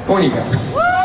unica.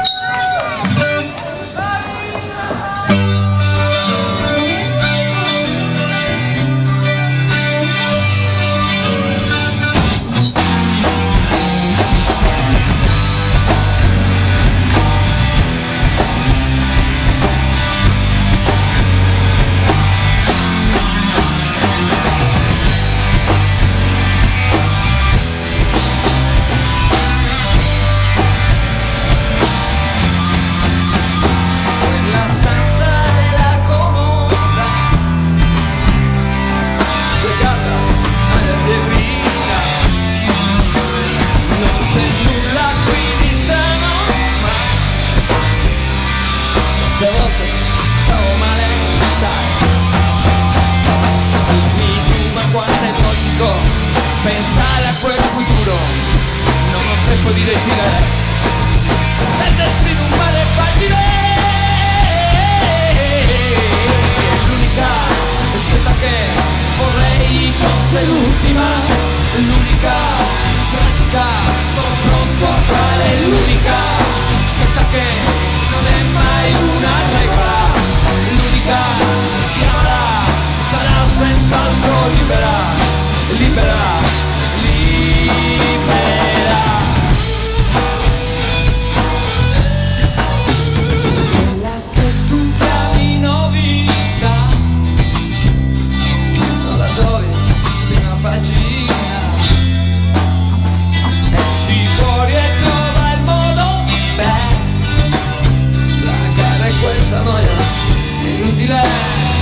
Pensare a quel futuro, non ho tempo di decidere, perdersi in un mare facile. L'unica scelta che vorrei fosse l'ultima, l'unica tragica, sono pronto a fare l'unica scelta che non è mai una regola, l'unica chiamala sarà senz'altro libera. Libera, libera. Quella che tu chiami novità, non la trovi prima pagina. Esci fuori e trova il modo per placare questa noia inutile.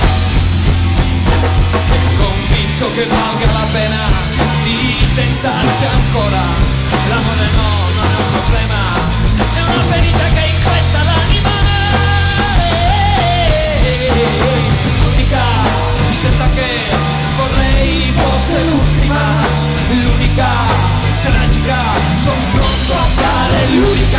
Che valga la pena di tentarci ancora. L'amore no, non è un problema, è una ferita che infetta l'anima. L'unica scelta che vorrei fosse l'ultima, l'unica tragica, sono pronto a fare l'unica